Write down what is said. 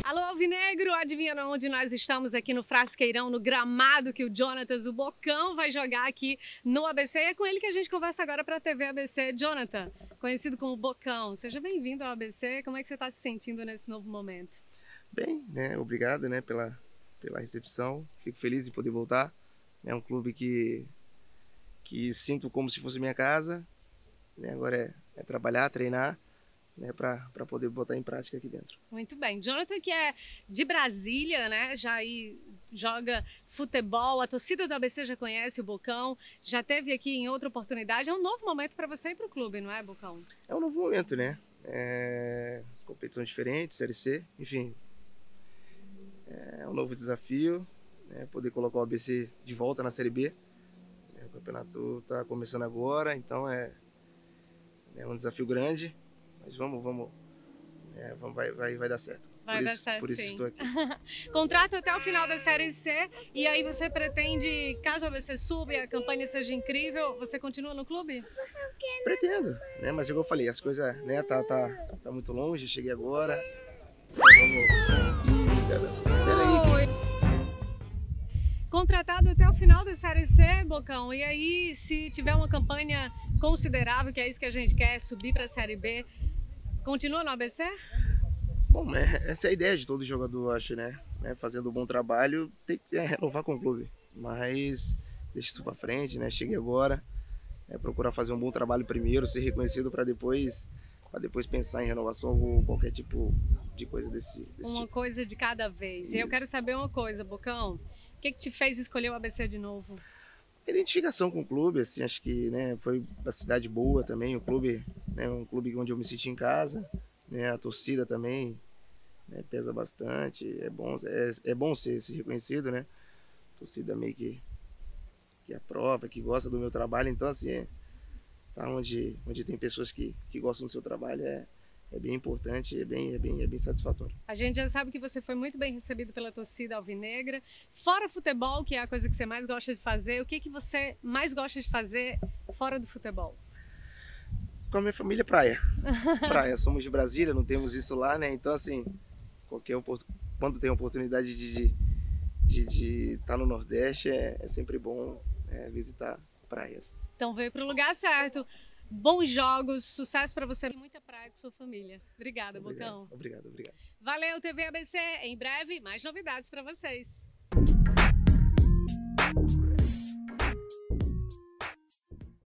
Alô, Alvinegro, adivinha onde nós estamos aqui no Frasqueirão, no gramado que o Jonatas, o Bocão, vai jogar aqui no ABC. E é com ele que a gente conversa agora para a TV ABC. Jonathan, conhecido como Bocão, seja bem-vindo ao ABC. Como é que você está se sentindo nesse novo momento? Bem, né? Obrigado, né, pela recepção. Fico feliz de poder voltar. É um clube que sinto como se fosse minha casa. Né? Agora é trabalhar, treinar, né, para poder botar em prática aqui dentro. Muito bem. Jonathan, que é de Brasília, né? Já aí joga futebol. A torcida do ABC já conhece o Bocão. Já teve aqui em outra oportunidade. É um novo momento para você ir para o clube, não é, Bocão? É um novo momento, né? Competição diferente, Série C, enfim. É um novo desafio, né? Poder colocar o ABC de volta na Série B. O campeonato está começando agora, então é um desafio grande, mas vai dar certo. Vai dar certo, por isso sim. estou aqui. Contrato até o final da Série C, e aí você pretende, caso a ABC suba e a campanha seja incrível, você continua no clube? Pretendo, né? Mas como eu falei, as coisas, né, tá muito longe, cheguei agora. Contratado até o final da Série C, Bocão, e aí se tiver uma campanha considerável, que é isso que a gente quer, subir para a Série B, continua no ABC? Bom, essa é a ideia de todo jogador, acho, né? Fazendo um bom trabalho, tem que renovar com o clube. Mas deixa isso pra frente, né? Cheguei agora, procurar fazer um bom trabalho primeiro, ser reconhecido para depois pensar em renovação ou qualquer tipo de coisa desse Uma tipo. coisa de cada vez. Isso. E eu quero saber uma coisa, Bocão, o que te fez escolher o ABC de novo? Identificação com o clube, assim, acho que, né, foi uma cidade boa também, o clube, né, um clube onde eu me senti em casa, né, a torcida também, né, pesa bastante, é bom ser reconhecido, né, a torcida meio que aprova, que gosta do meu trabalho, então assim, tá onde tem pessoas que gostam do seu trabalho é bem importante, é bem satisfatório. A gente já sabe que você foi muito bem recebido pela torcida alvinegra. Fora futebol, que é a coisa que você mais gosta de fazer, o que você mais gosta de fazer fora do futebol? Com a minha família, praia. Praia, somos de Brasília, não temos isso lá, né? Então, assim, quando tem a oportunidade de estar no Nordeste, é sempre bom visitar praias. Então veio para o lugar certo. Bons jogos, sucesso para você e muita praia com sua família. Obrigada, Bocão. Obrigado. Valeu, TV ABC. Em breve, mais novidades para vocês.